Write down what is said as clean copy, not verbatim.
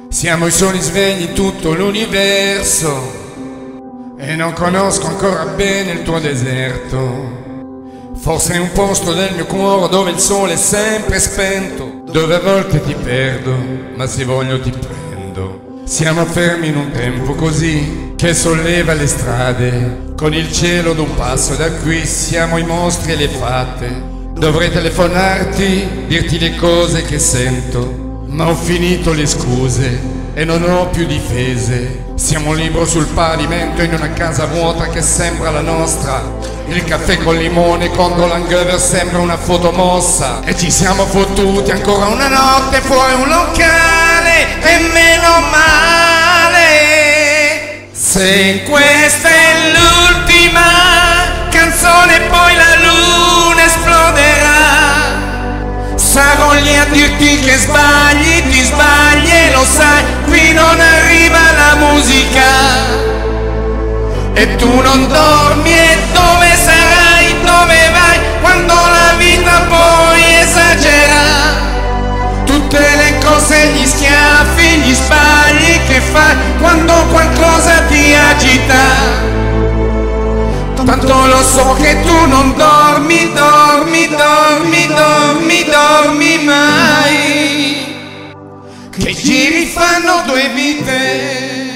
Siamo i soli svegli in tutto l'universo e non conosco ancora bene il tuo deserto. Forse è un posto del mio cuore dove il sole è sempre spento, dove a volte ti perdo, ma se voglio ti prendo. Siamo fermi in un tempo così che solleva le strade, con il cielo d'un passo da qui. Siamo i mostri e le fate. Dovrei telefonarti, dirti le cose che sento, ma ho finito le scuse e non ho più difese. Siamo un libro sul pavimento in una casa vuota che sembra la nostra. Il caffè col limone contro l'hangover sembra una foto mossa. E ci siamo fottuti ancora una notte fuori un locale, e meno male. Se questa è l'ultima canzone poi la luna esploderà, sarò lì a dirti che sbagli, ti sbagli e lo sai, qui non arriva la musica. E tu non dormi, e dove sarai, dove vai, quando la vita poi esagera? Tutte le cose, gli schiaffi, gli sbagli che fai quando qualcosa ti agita. Tanto lo so che tu non dormi, dormi, dormi, dormi, dormi mai. Che giri fanno due vite.